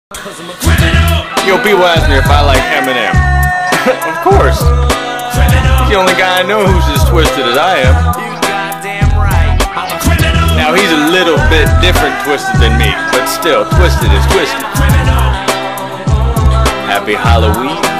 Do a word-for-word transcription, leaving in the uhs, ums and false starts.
Yo, people ask me if I like Eminem. Of course. He's the only guy I know who's as twisted as I am. Now he's a little bit different twisted than me, but still, twisted is twisted. Happy Halloween.